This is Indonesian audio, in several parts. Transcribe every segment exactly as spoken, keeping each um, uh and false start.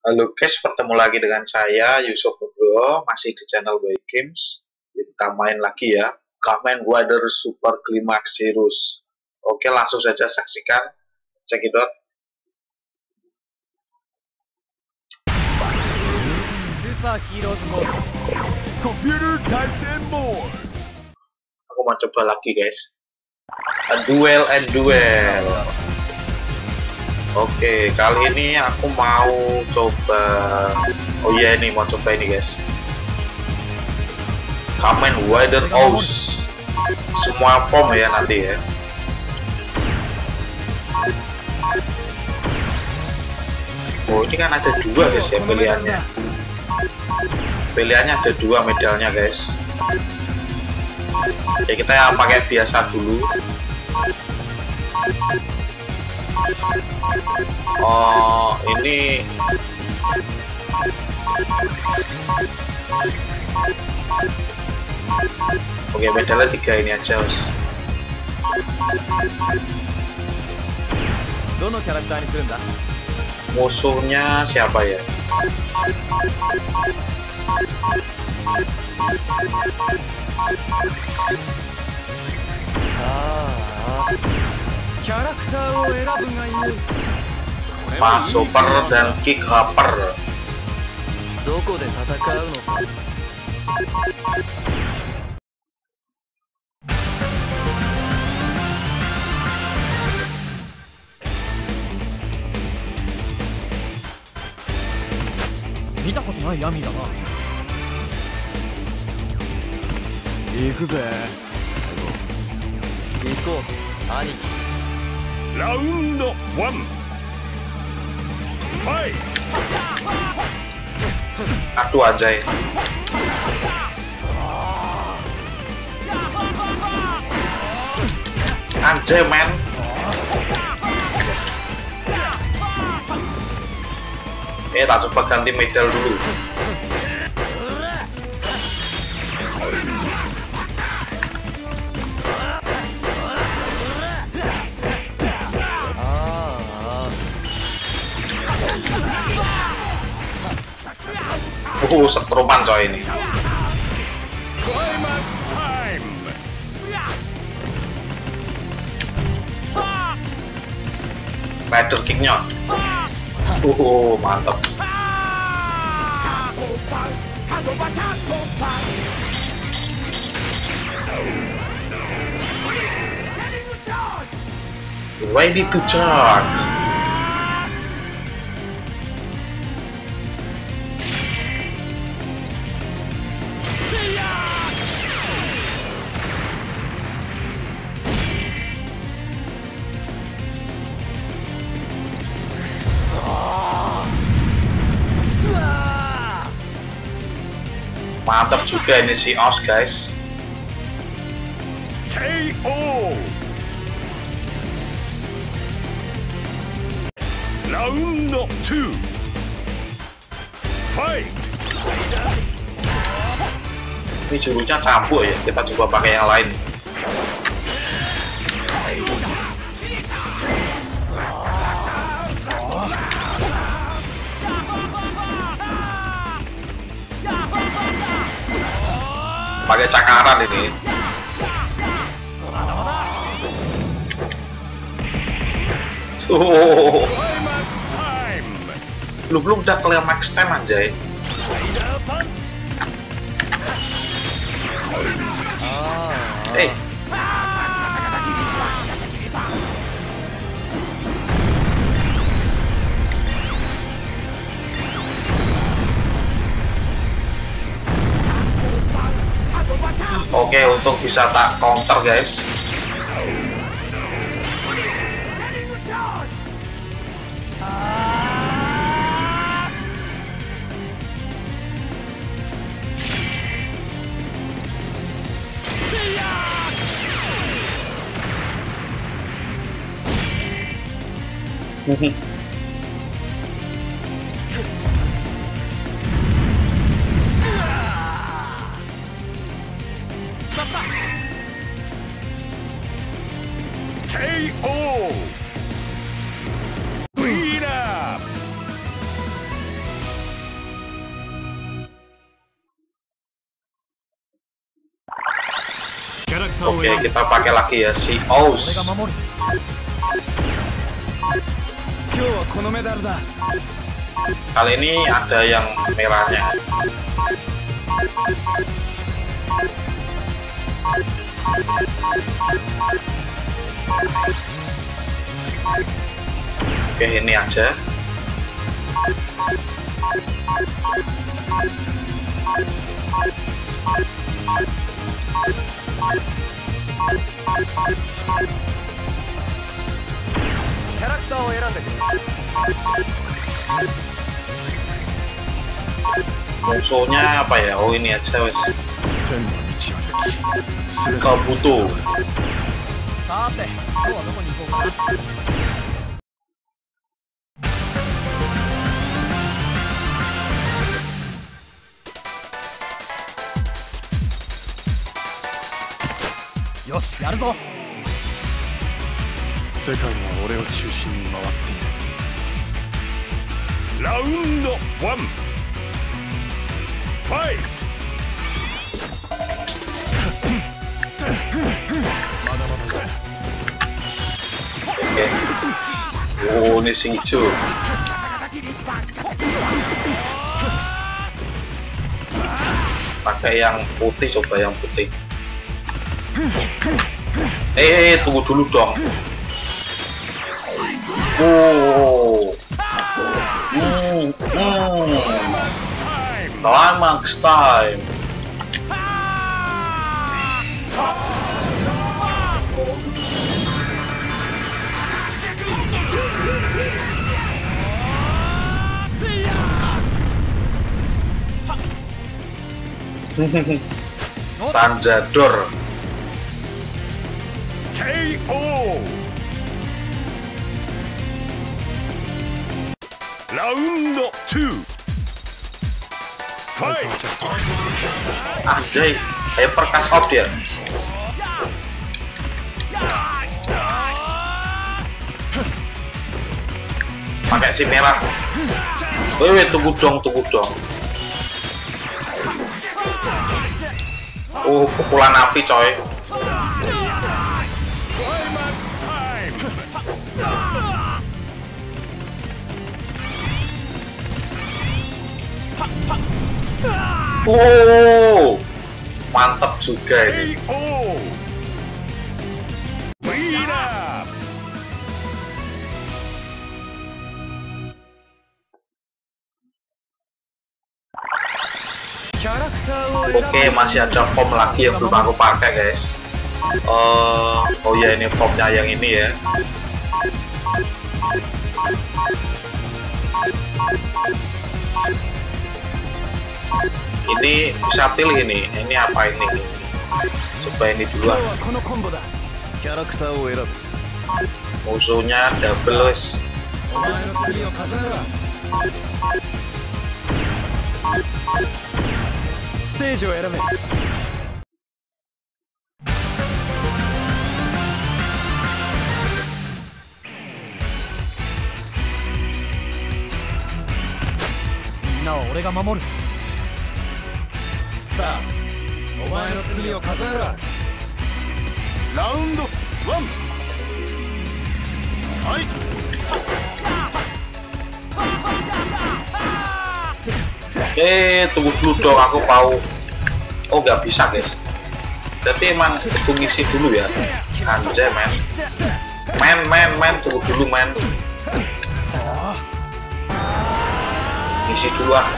Halo guys, bertemu lagi dengan saya Yusuf Nugroho, masih di channel Way Games. Kita main lagi ya, Kamen Rider Super Climax Heroes. Oke, langsung saja saksikan, check it out. Super Heroes Mode. Computer Tyson Mode. Aku mau coba lagi guys. A duel and duel. Oke, kali ini aku mau coba. Oh iya, ini mau coba ini guys. Kamen Rider Oz. Semua form ya nanti ya. Oh, ini kan ada dua guys ya pilihannya. Pilihannya ada dua medalnya guys. Ya kita yang pakai biasa dulu. Oh, ini oke, medalnya tiga ini aja Os. Musuhnya siapa ya? Pas Super dan Kick Hopper. Round one. Fight. Aduh anjay. Anjay men. Eh, tak coba ganti medal dulu. Uh, setruman coy ini. Climax time. Rider kicknya. Uh, mantap. Ready to charge. Mantap juga ini si Oz guys. K O. Round two. Fight. Ini jurusnya campur ya, kita coba pakai yang lain. Pakai cakaran ini. Oh. Belum belum udah climax time anjay. Eh. Oke, untuk bisa tak counter guys. K O. Beat up. Oke, kita pakai lagi ya si Oz. Kali ini ada yang merahnya. Oke, ini aja. Musuhnya apa ya? Oh, ini aja wes. Kabuto. Yoshi, やるぞ。世界は俺を中心に回っている。ラウンドワン。ファイト。まだまだだ。 Oh, ini si hijau. Pakai yang putih, coba yang putih. Eh, eh, tunggu dulu dong. Oh, hmm, hmm. Climax time. Tanjador. K O. Round two. Fight. Anjay, hyper cast off dia. Pakai si merah. Wih, tunggu dong, tunggu dong. Oh, pukulan api coy. Oh, mantap juga ini. Oke, masih ada form lagi yang belum aku pakai guys. Uh, oh ya, ini formnya yang ini ya. Ini bisa pilih ini. Ini apa ini? Coba ini dulu. Musuhnya double guys. Stageを選べ。みんなは俺が守る。さあ、お前の罪を数えろ。ラウンドワン。はい。Eh, tunggu dulu dong, aku mau. Oh, nggak bisa guys. Tapi emang aku ngisi dulu ya. Anjay men. Men, men, men, tunggu dulu men. Ngisi dulu ah.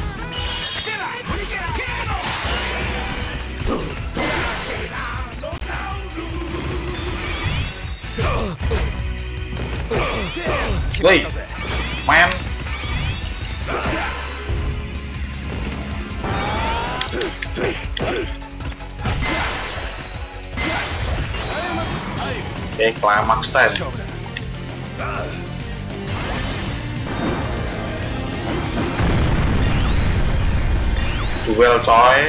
Woi, men. Oke, climax time. Duel coy.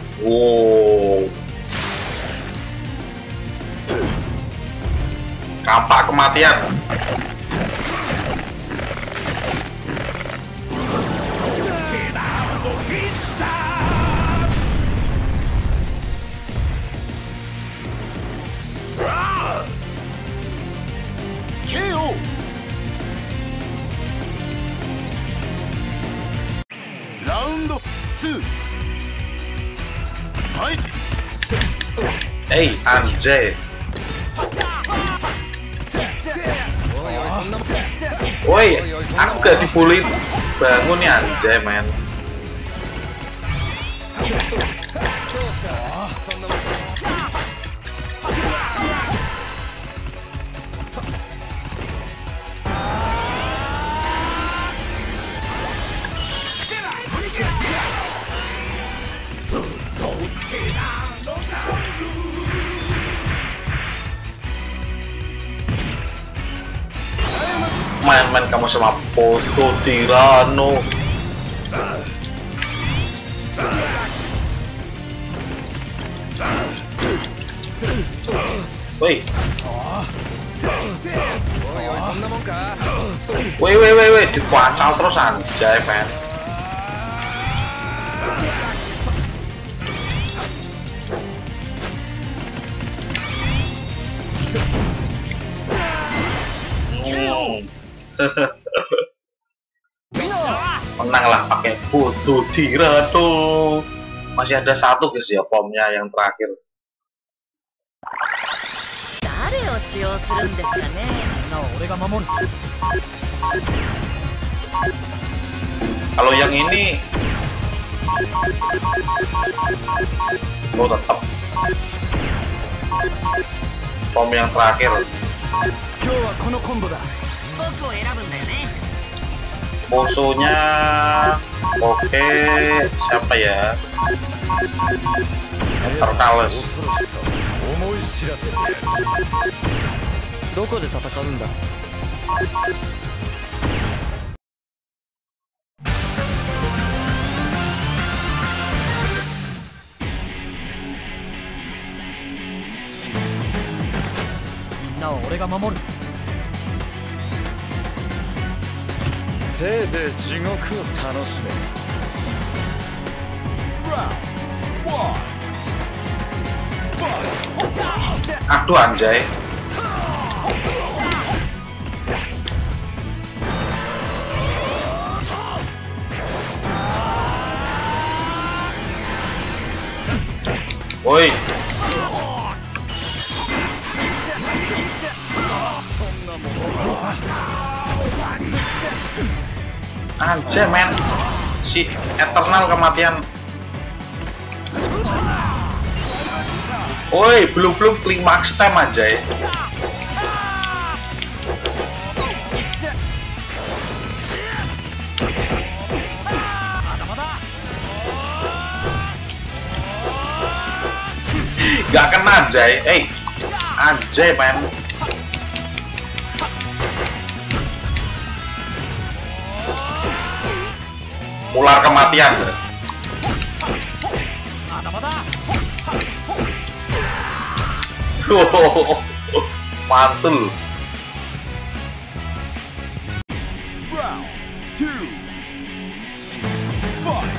Wow. Tampak kematian. Round two. Fight. Hey, anjay. Woi, aku gak dibully. Bangun ya anjay, men. Main-main kamu sama foto Tirano. Woi. Woi woi woi woi, dikuacal terus anjay, men. Menanglah pakai foto Tirano. Masih ada satu guys ya formnya yang terakhir. Kalau yang ini, oh tetap form yang terakhir. Musuhnya oke, siapa ya? Terkales. Aduh anjay. Woi. Anjay men, si Eternal kematian. Woi, belum-belum klimaks time aja ya. Gak kena anjay, eh anjay men. Ular kematian. Oh, mantul. Round two. Fight.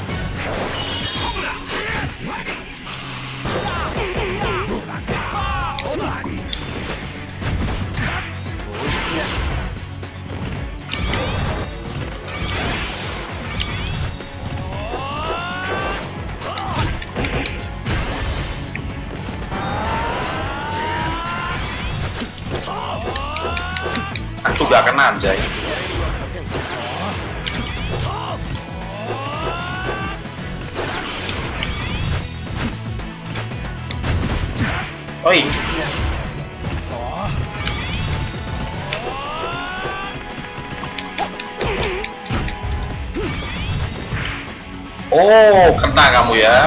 Aku gak kena anjay. Oi. Oh, kena kamu ya.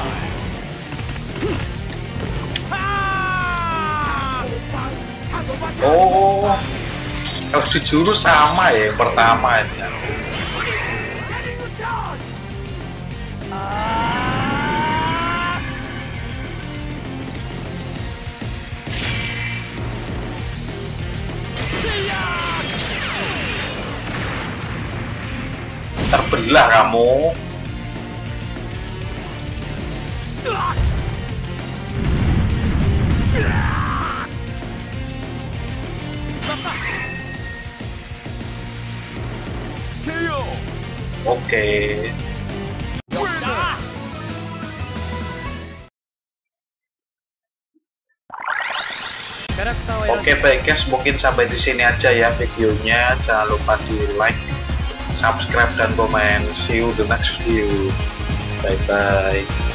Oh, kalau di jurus sama ya yang pertama ini. terbelah kamu. K O. Oke. Oke baik guys, mungkin sampai di sini aja ya videonya. Jangan lupa di like, subscribe dan komen. See you the next video. Bye bye.